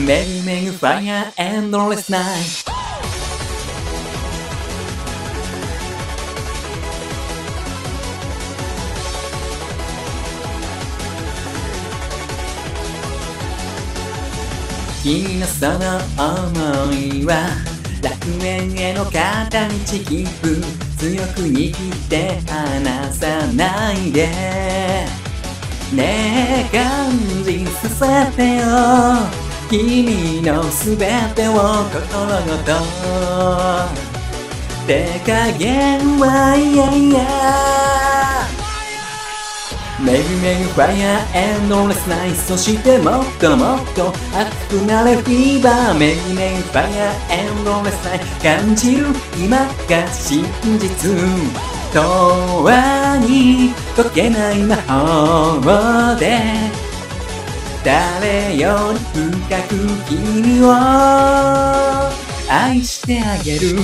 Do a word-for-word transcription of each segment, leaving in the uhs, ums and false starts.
メグメグファイアーエンドレスナイト。君のその想いは楽園への片道切符、強く握って離さないでねえ、感じさせてよ君のすべてを心ごと。手加減はいやいや、メグメグファイアーエンドレスナイト。そしてもっともっと熱くなれフィーバー。メグメグファイアーエンドレスナイト。感じる今が真実。永遠に解けない魔法で誰より深く君を愛してあげる。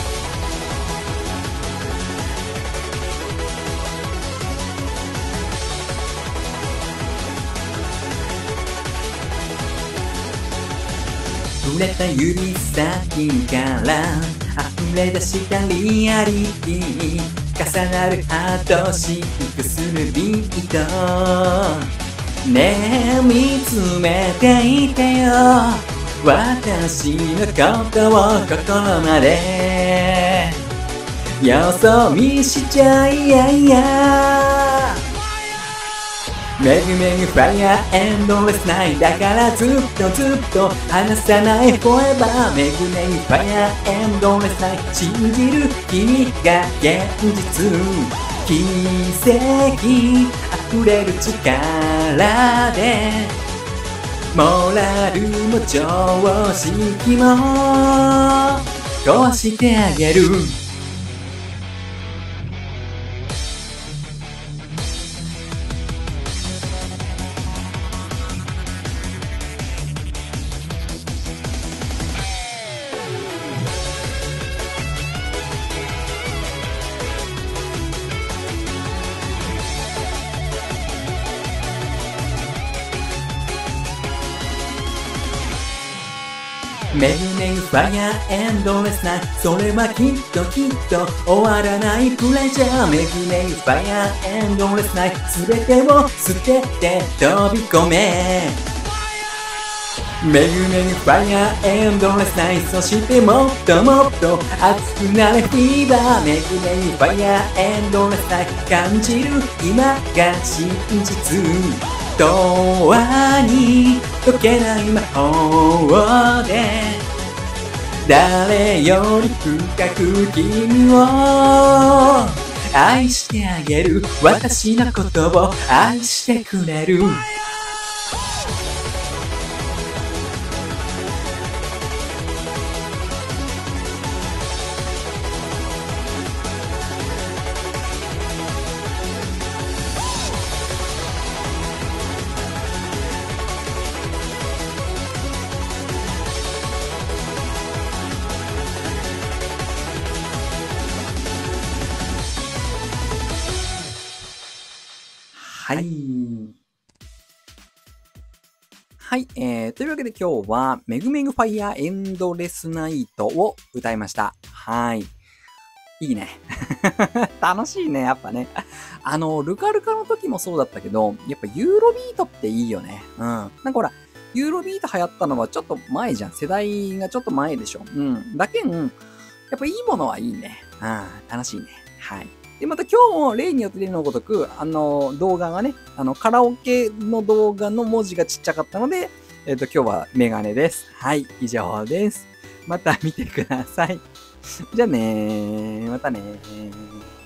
触れた指先から溢れ出したリアリティ、重なるハートシックするビート。ねえ見つめていてよ私のことを心まで。よそ見しちゃいやいや、メグメグファイアーエンドレスナイト。だからずっとずっと離さないフォーエバー。メグメグファイアーエンドレスナイト。信じる君が現実。奇跡溢れる力でモラルも常識も壊してあげる。メグメグファイアーエンドレスナイト。それはきっときっと終わらないプレジャー。メグメグファイアーエンドレスナイト。すべてを捨てて飛び込め。メグメグファイアーエンドレスナイト。そしてもっともっと熱くなれフィーバー。メグメグファイアーエンドレスナイト。感じる今が真実。永遠に解けない魔法で誰より深く君を愛してあげる。私のことを愛してくれる。はい。はい、えー。というわけで今日は、メグメグファイアーエンドレスナイトを歌いました。はい。いいね。楽しいね、やっぱね。あの、ルカルカの時もそうだったけど、やっぱユーロビートっていいよね。うん。なんかほら、ユーロビート流行ったのはちょっと前じゃん。世代がちょっと前でしょ。うん。だけん、やっぱいいものはいいね。うん。楽しいね。はい。で、また今日も例によって例のごとく、あの、動画がね、あの、カラオケの動画の文字がちっちゃかったので、えっと、今日はメガネです。はい、以上です。また見てください。じゃあねー。またねー。